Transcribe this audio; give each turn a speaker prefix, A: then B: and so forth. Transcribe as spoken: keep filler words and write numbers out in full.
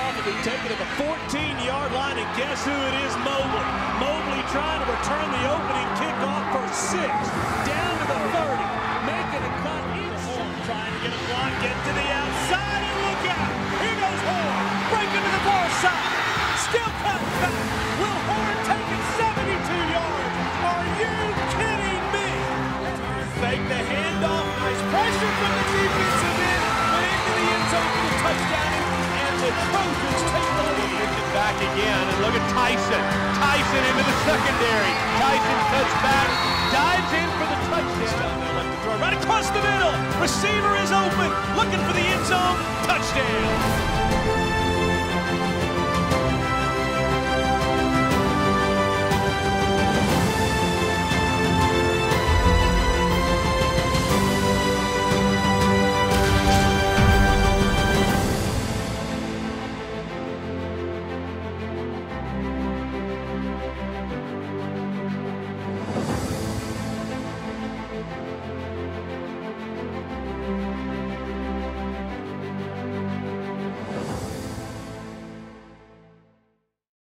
A: handoff will be taken at the fourteen-yard line, and guess who it is? Mobley. Mobley trying to return the opening kickoff for six. Down to the thirty, making a cut inside. Trying to get a block, get to the outside, and look out! Here goes Horn, breaking to the far side. Still cutting back. Will Horn take it seventy-two yards? Are you kidding me? Fake the handoff. Nice pressure from the defensive end. But into the end zone for the touchdown. And the Trojans take the lead.
B: Back again. And look at Tyson. Tyson into the secondary. Tyson cuts back. Dives in for the touchdown.
A: Right across the middle. Receiver is open. Looking for the end zone. Touchdown.